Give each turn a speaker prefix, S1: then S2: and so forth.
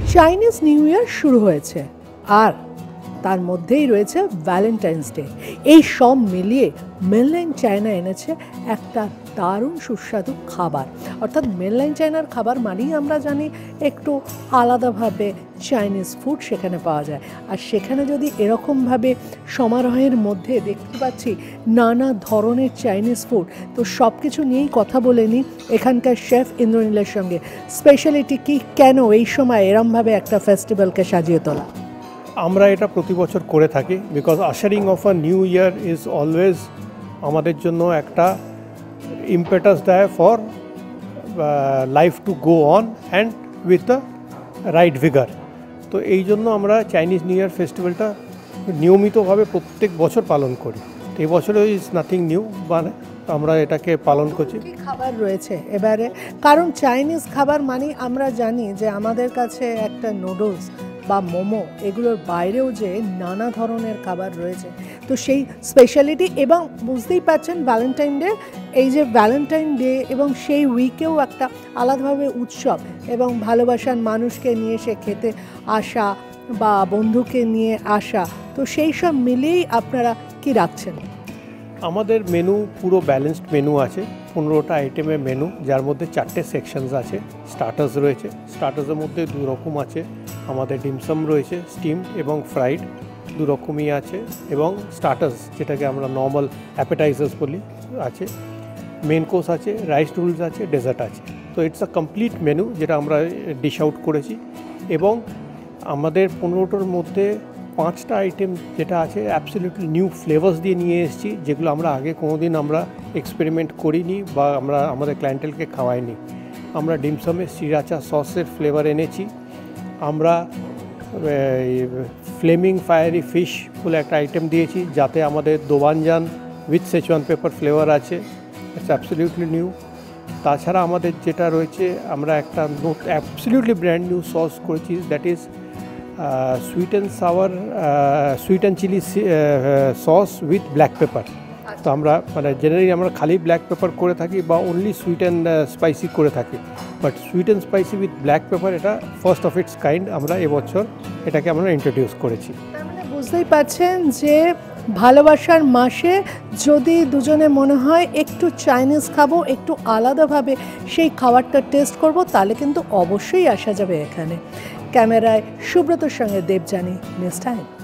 S1: Chinese new year শুরু হয়েছে আর তার মধ্যেই রয়েছে ভ্যালেন্টাইন্স ডে। এই সব মিলিয়ে মেনল্যান্ড চায়না এনেছে একটা দারুণ সুস্বাদু খাবার। অর্থাৎ মেনল্যান্ড চায়নার খাবার মানেই আমরা জানি একটু আলাদাভাবে চাইনিজ ফুড সেখানে পাওয়া যায়। আর সেখানে যদি এরকমভাবে সমারোহের মধ্যে দেখতে পাচ্ছি নানা ধরনের চাইনিজ ফুড, তো সব কিছু নিয়েই কথা বলে নিই এখানকার শেফ ইন্দ্রনীলের সঙ্গে। স্পেশালিটি কি, কেন এই সময় এরমভাবে একটা ফেস্টিভ্যালকে সাজিয়ে তোলা?
S2: আমরা এটা প্রতি বছর করে থাকি because ushering of a new year is always আমাদের জন্য একটা ইম্পেটাস দেয় for life to go on and with the right vigour. তো এই জন্য আমরা চাইনিজ নিউ ইয়ার ফেস্টিভ্যালটা নিয়মিতভাবে প্রত্যেক বছর পালন করি। তো এই বছরও ইজ নাথিং নিউ, মানে আমরা এটাকে পালন করছি।
S1: খাবার রয়েছে এবারে, কারণ চাইনিজ খাবার মানে আমরা জানি যে আমাদের কাছে একটা নুডলস বা মোমো এগুলোর বাইরেও যে নানা ধরনের খাবার রয়েছে। তো সেই স্পেশালিটি, এবং বুঝতেই পারছেন ভ্যালেন্টাইন ডে, এই যে ভ্যালেন্টাইন ডে এবং সেই উইকেও একটা আলাদাভাবে উৎসব এবং ভালোবাসার মানুষকে নিয়ে সে খেতে আসা বা বন্ধুকে নিয়ে আসা, তো সেই সব মিলিয়েই আপনারা কি রাখছেন?
S2: আমাদের মেনু পুরো ব্যালেন্সড মেনু আছে, 15টা আইটেমের মেনু, যার মধ্যে 4টে সেকশনস আছে। স্টার্টার্স রয়েছে, স্টার্টার্সের মধ্যে 2 রকম আছে। আমাদের ডিমসাম রয়েছে, স্টিমড এবং ফ্রাইড, 2 রকমই আছে। এবং স্টার্টার্স যেটাকে আমরা নর্মাল অ্যাপেটাইজার্স বলি আছে। মেন কোর্স আছে, রাইস নুডলস আছে, ডেজার্ট আছে। তো ইটস আ কমপ্লিট মেনু যেটা আমরা ডিশ আউট করেছি। এবং আমাদের 15টার মধ্যে 5টা আইটেম যেটা আছে অ্যাবসলিউটলি নিউ ফ্লেভার্স দিয়ে নিয়ে এসেছি, যেগুলো আমরা আগে কোনোদিন আমরা এক্সপেরিমেন্ট করিনি বা আমরা আমাদের ক্লায়েন্টেলকে খাওয়াইনি। আমরা ডিমসামে শ্রীরাচা সসের ফ্লেভার এনেছি। আমরা ফ্লেমিং ফায়ারি ফিশ বলে একটা আইটেম দিয়েছি, যাতে আমাদের doubanjiang with Sichuan pepper flavour আছে। It's absolutely new. তাছাড়া আমাদের যেটা রয়েছে, আমরা একটা অ্যাবসলিউটলি ব্র্যান্ড নিউ সস করেছি, that is sweet and sour sweet and chilli sauce with black pepper. তো আমরা মানে জেনারেলি আমরা খালি ব্ল্যাক পেপার করে থাকি বা অনলি সুইট অ্যান্ড স্পাইসি করে থাকি, but sweet and spicy with black pepper এটা ফার্স্ট অফ ইটস কাইন্ড আমরা এবছর এটাকে আমরা ইন্ট্রোডিউস করেছি।
S1: বুঝতেই পারছেন যে ভালোবাসার মাসে যদি দুজনে মনে হয় একটু চাইনিজ খাবো, একটু আলাদাভাবে সেই খাবারটা টেস্ট করব, তাহলে কিন্তু অবশ্যই আসা যাবে এখানে। ক্যামেরায় সুব্রতর সঙ্গে দেবযানী, নিউজ টাইম।